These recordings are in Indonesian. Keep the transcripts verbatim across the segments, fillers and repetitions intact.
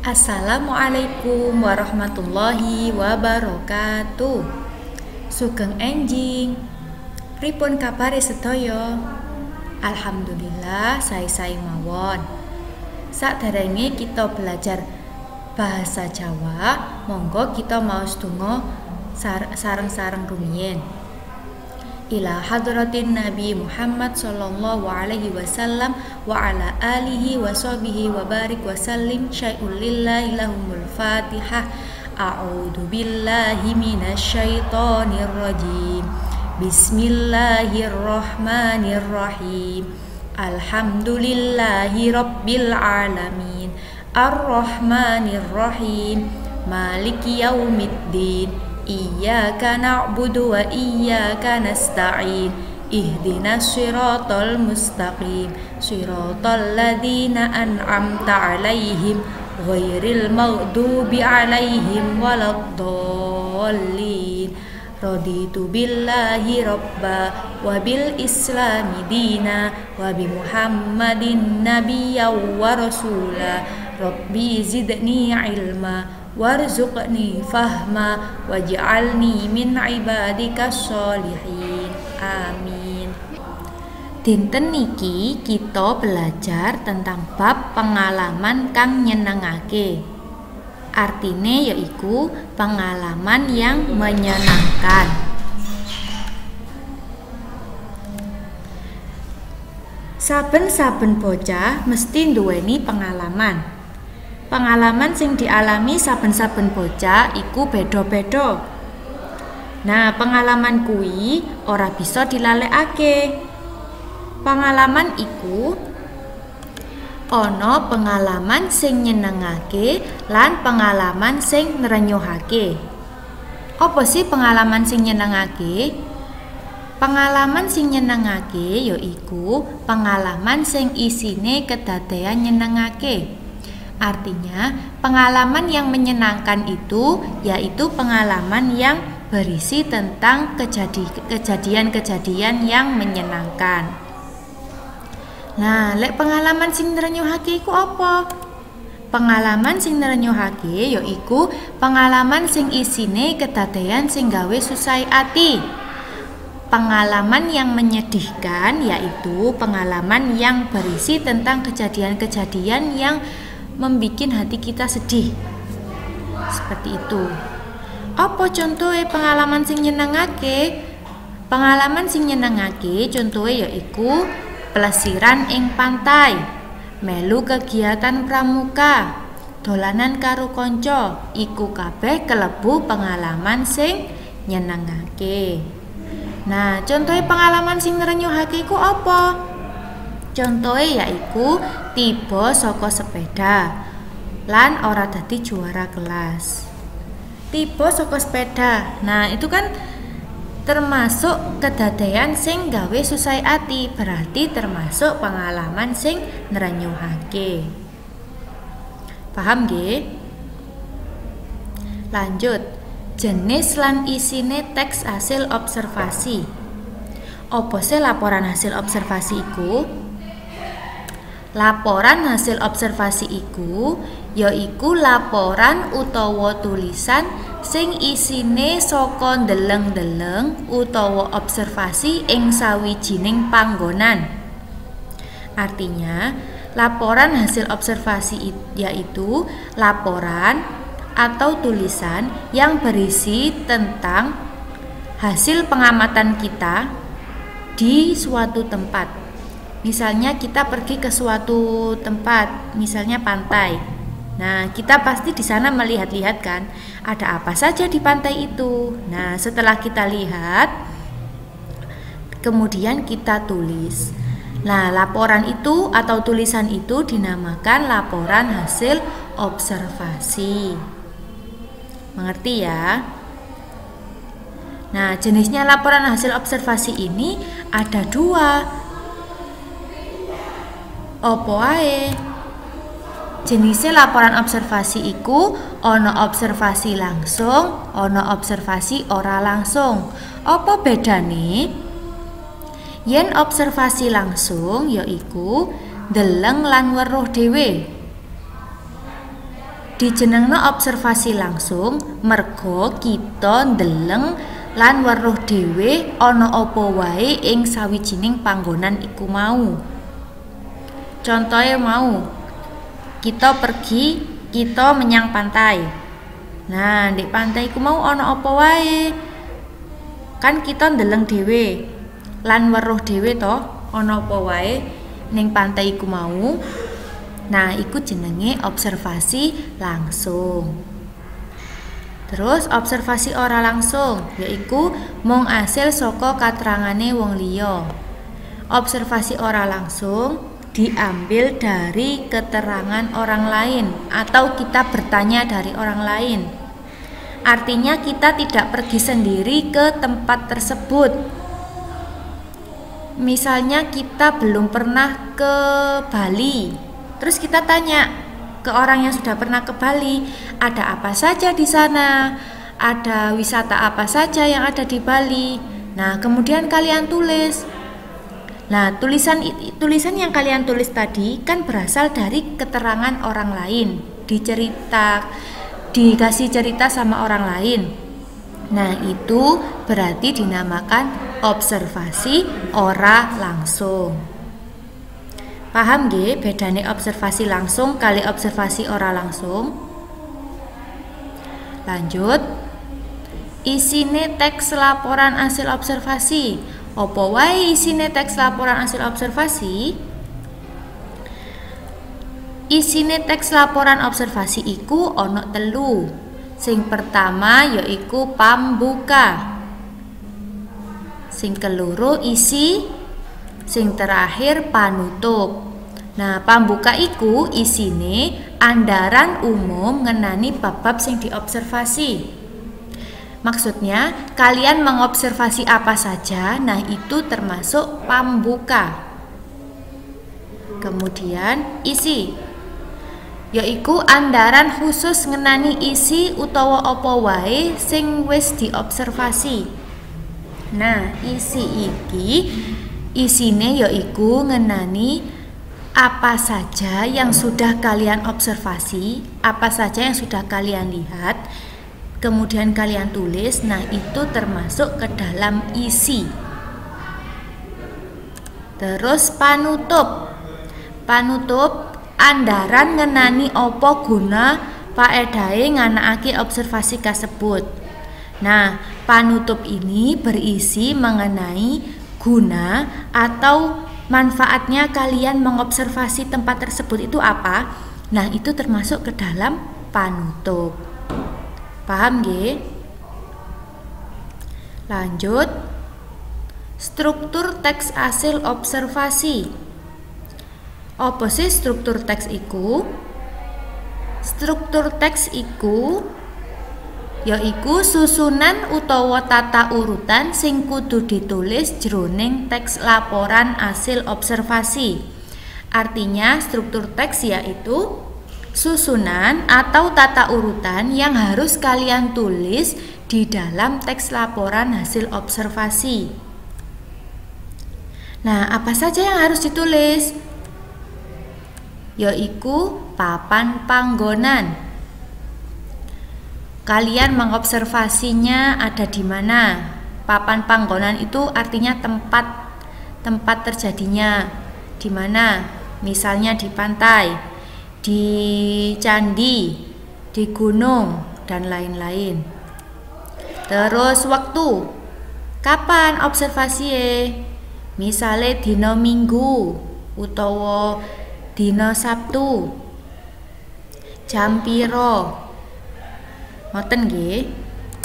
Assalamualaikum warahmatullahi wabarakatuh. Sugeng enjing. Pripun kabare sedaya? Alhamdulillah sae-sae mawon. Sakderenge kita belajar bahasa Jawa, monggo kita maos donga sareng-sareng rumiyin. Ila hadratin Nabi Muhammad sallallahu alaihi wasallam wa ala alihi wa sahbihi wa barik wa sallim syai'ul lillahi lahumul fatihah. A'udzu billahi minasyaitonir rajim. Bismillahirrahmanirrahim. Alhamdulillahi rabbil alamin. Ar-rahmanirrahim. Maliki yaumiddin. Iyyaka na'budu wa iyyaka nasta'in. Ihdinas siratal mustaqim. Siratal ladzina an'amta 'alaihim ghairil maghdubi 'alaihim waladdallin. Raditu billahi rabba wa bil islami dina wa bi Muhammadin nabiyyan wa rasula. Rabbi zidni ilma warzuqni fahma waj'alni min ibadikas sholihin. Amin. Dinten niki kita belajar tentang bab pengalaman kang nyenengake. Artine yaiku pengalaman yang menyenangkan. Saben-saben bocah mesti nduweni pengalaman. Pengalaman sing dialami saben-saben bocah iku beda-beda. Nah, pengalaman kuwi ora bisa dilalekake. Pengalaman iku ana pengalaman sing nyenengake lan pengalaman sing nrenyuhake. Apa sih pengalaman sing nyenengake? Pengalaman sing nyenengake yaiku pengalaman sing isine kedadean nyenengake. Artinya, pengalaman yang menyenangkan itu yaitu pengalaman yang berisi tentang kejadian-kejadian yang menyenangkan. Nah, lek pengalaman sing nrenyuhake iku apa? Pengalaman sing nrenyuhake yaiku pengalaman sing isine kedadean sing gawe susah ati. Pengalaman yang menyedihkan yaitu pengalaman yang berisi tentang kejadian-kejadian yang membikin hati kita sedih. Seperti itu. Apa contohnya pengalaman sing nyenengake? Pengalaman sing nyenengake contohnya yaiku plesiran ing pantai, melu kegiatan pramuka, dolanan karo kanca, iku kabeh kelebu pengalaman sing nyenengake. Nah, contohnya pengalaman sing nrenyuhake iku apa? Contohnya yaiku tiba saka sepeda lan ora dadi juara kelas. Tiba saka sepeda. Nah, itu kan termasuk kedadean sing gawe susah ati, berarti termasuk pengalaman sing nrenyuhake. Paham nggih? Lanjut. Jenis lan isine teks hasil observasi. Apa sih laporan hasil observasi iku? Laporan hasil observasi iku yaiku laporan utawa tulisan sing isine saka ndeleng-ndeleng utawa observasi ing sawijining panggonan. Artinya, laporan hasil observasi yaitu laporan atau tulisan yang berisi tentang hasil pengamatan kita di suatu tempat. Misalnya kita pergi ke suatu tempat, misalnya pantai. Nah, kita pasti di sana melihat-lihat kan, ada apa saja di pantai itu. Nah, setelah kita lihat, kemudian kita tulis. Nah, laporan itu atau tulisan itu dinamakan laporan hasil observasi. Mengerti ya? Nah, jenisnya laporan hasil observasi ini ada dua. Opo ae? Jenisnya laporan observasi iku ono observasi langsung, ono observasi ora langsung. Apa bedane? Yen observasi langsung yaiku deleng lan weruh dhewe. Dijenengno observasi langsung merga kita ndeleng lan weruh dhewe ana apa wae ing sawijining panggonan iku mau. Contohe mau, kita pergi, kita menyang pantai. Nah, di pantai iku mau ana apa wae. Kan kita ndeleng dhewe lan weruh dhewe to ana apa wae ning pantai iku mau. Nah, iku jenenge observasi langsung. Terus observasi ora langsung yaiku mung asil saka katerangane wong liya. Observasi ora langsung diambil dari keterangan orang lain atau kita bertanya dari orang lain. Artinya kita tidak pergi sendiri ke tempat tersebut. Misalnya kita belum pernah ke Bali, terus kita tanya ke orang yang sudah pernah ke Bali, ada apa saja di sana, ada wisata apa saja yang ada di Bali. Nah, kemudian kalian tulis. Nah, tulisan tulisan yang kalian tulis tadi kan berasal dari keterangan orang lain, dicerita, dikasih cerita sama orang lain. Nah, itu berarti dinamakan observasi ora langsung. Paham nggih bedane observasi langsung kali observasi ora langsung? Lanjut. Isine teks laporan hasil observasi. Apa wae isine teks laporan hasil observasi? Isine teks laporan observasi iku ana telu. Sing pertama yaiku pambuka. Sing keloro isi, sing terakhir panutup. Nah, pambuka iku isine andaran umum ngenani bab-bab sing diobservasi. Maksudnya, kalian mengobservasi apa saja, nah itu termasuk pambuka. Kemudian isi, yaiku andaran khusus ngenani isi utawa apa wae sing wis diobservasi. Nah, isi iki isine yaiku ngenani apa saja yang sudah kalian observasi, apa saja yang sudah kalian lihat, kemudian kalian tulis. Nah, itu termasuk ke dalam isi. Terus panutup. Panutup andaran ngenani apa guna paedahe nganakake observasi kasebut. Nah, panutup ini berisi mengenai guna atau manfaatnya kalian mengobservasi tempat tersebut itu apa. Nah, itu termasuk ke dalam panutup. Paham nggih? Lanjut. Struktur teks hasil observasi. Apa sih struktur teks iku? Struktur teks iku yaiku susunan utawa tata urutan sing kudu ditulis jroning teks laporan hasil observasi. Artinya struktur teks yaitu susunan atau tata urutan yang harus kalian tulis di dalam teks laporan hasil observasi. Nah, apa saja yang harus ditulis? Yaiku papan panggonan. Kalian mengobservasinya ada di mana? Papan panggonan itu artinya tempat tempat terjadinya di mana? Misalnya di pantai, di candi, di gunung dan lain-lain. Terus waktu. Kapan observasi? Misale dina Minggu utawa dina Sabtu. Jam piro? Ngoten nggih.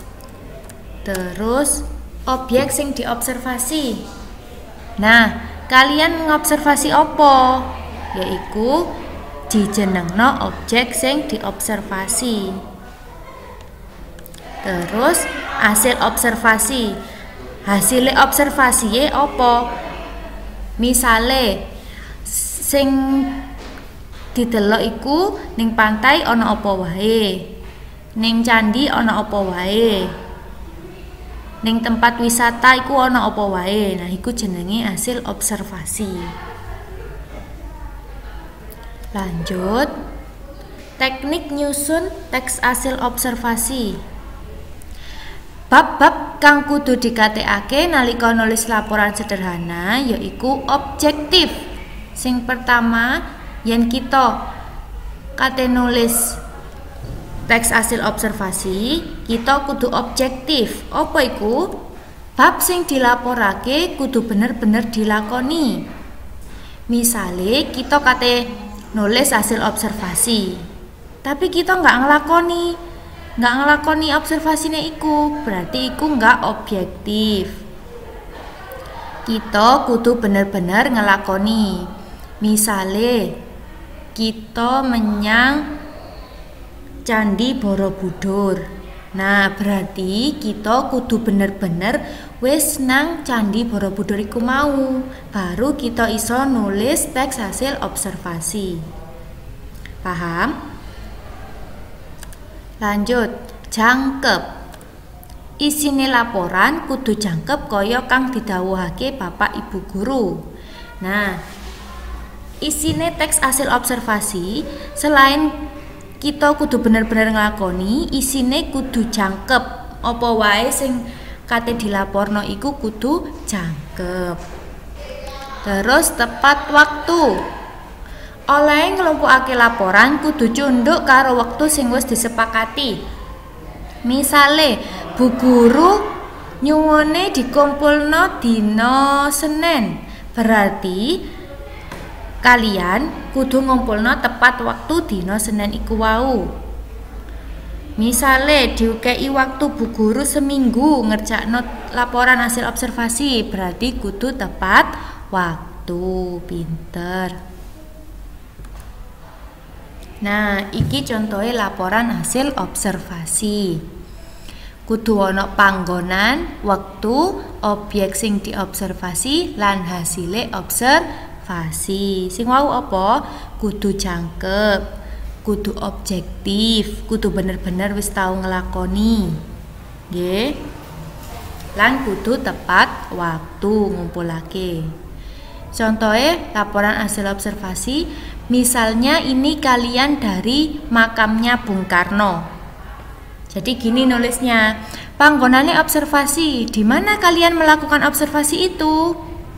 Terus objek sing diobservasi. Nah, kalian ngobservasi apa? Yaiku dijenengno objek sing diobservasi. Terus hasil observasi. Hasil observasi apa? Misale sing didelok iku ning pantai ana apa wae. Ning candi ana apa wae. Ning tempat wisata iku ana apa wae. Nah, iku jenenge hasil observasi. Lanjut. Teknik nyusun teks hasil observasi. Bab-bab kang kudu dikatekake nalika nulis laporan sederhana yaiku objektif. Sing pertama, yen kita kate nulis teks hasil observasi, kita kudu objektif. Apa iku? Bab sing dilaporake kudu bener-bener dilakoni. Misale kita kate nulis hasil observasi, tapi kita nggak ngelakoni, nggak ngelakoni observasinya iku, berarti iku nggak objektif. Kita kudu bener-bener ngelakoni. Misale kita menyang Candi Borobudur, nah berarti kita kudu bener-bener wis nang Candi Borobudur iku mau, baru kita iso nulis teks hasil observasi. Paham? Lanjut, jangkep. Isine laporan kudu jangkep kaya kang didhawuhake Bapak Ibu guru. Nah, isine teks hasil observasi selain kita kudu bener-bener nglakoni, isine kudu jangkep. Apa wae sing kate dilaporno iku kudu jangkep. Terus tepat waktu. Oleh nglumpukake laporan kudu cunduk karo wektu sing wis disepakati. Misale Bu Guru nyuwune dikumpulno dina Senin, berarti kalian kudu ngumpulno tepat waktu dina Senin iku wau. Misale diukei waktu Bu Guru seminggu ngerjakno laporan hasil observasi, berarti kudu tepat waktu. Pinter. Nah, iki contohnya laporan hasil observasi. Kudu ana panggonan, wektu, objek sing diobservasi lan hasile observasi. Sing wau apa? Kudu jangkep, kudu objektif, kudu bener-bener wis tau ngelakoni. Nggih. Lan kudu tepat waktu ngumpulake. Contohnya laporan hasil observasi, misalnya ini kalian dari makamnya Bung Karno. Jadi gini nulisnya, panggonane observasi, di mana kalian melakukan observasi itu?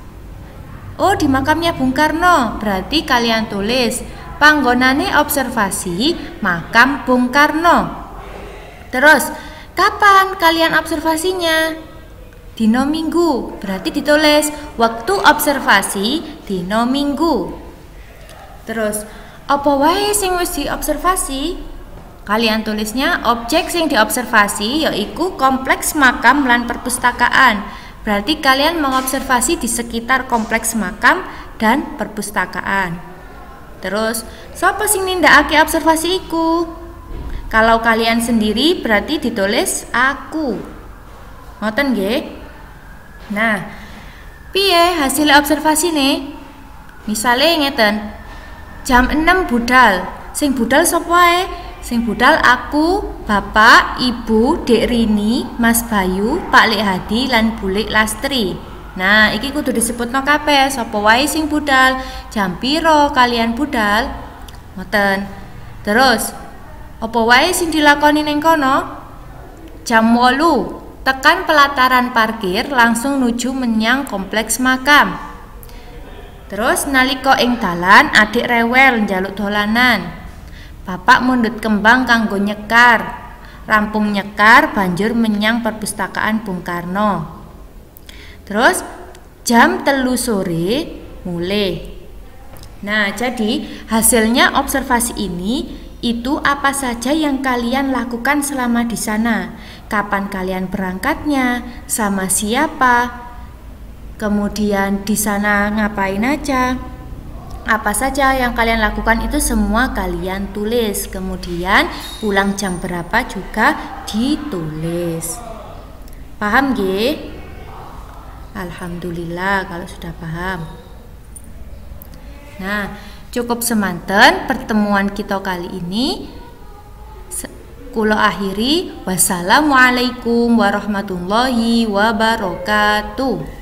Oh, di makamnya Bung Karno. Berarti kalian tulis panggonane observasi makam Bung Karno. Terus, kapan kalian observasinya? Dino Minggu, berarti ditulis waktu observasi dino Minggu. Terus, apa wae sing wis diobservasi? Kalian tulisnya objek sing diobservasi yaiku kompleks makam lan perpustakaan. Berarti kalian mengobservasi di sekitar kompleks makam dan perpustakaan. Terus, sapa sing nindakake observasi iku? Kalau kalian sendiri berarti ditulis aku. Ngoten nggih? Nah, piye hasil observasi nih? Misalnya ngeten, jam enam budal. Sing budal sapa ae? Sing budal aku, Bapak, Ibu, Dek Rini, Mas Bayu, Pak Lek Hadi lan Bulik Lastri. Nah, iki kudu disebutno kabeh sapa wae sing budal. Jam piro kalian budal? Ngoten. Terus, apa wae sing dilakoni ning kono? Jam wolu. Tekan pelataran parkir langsung nuju menyang kompleks makam. Terus nalika ing dalan adik rewel njaluk dolanan. Bapak mundhut kembang kanggo nyekar. Rampung nyekar banjur menyang perpustakaan Bung Karno. Terus jam telu sore mulai. Nah, jadi hasilnya observasi ini itu apa saja yang kalian lakukan selama di sana, kapan kalian berangkatnya, sama siapa, kemudian di sana ngapain aja, apa saja yang kalian lakukan itu semua kalian tulis, kemudian pulang jam berapa juga ditulis. Paham nggih? Alhamdulillah kalau sudah paham. Nah, cukup semanten pertemuan kita kali ini. Kula akhiri, wassalamualaikum warahmatullahi wabarakatuh.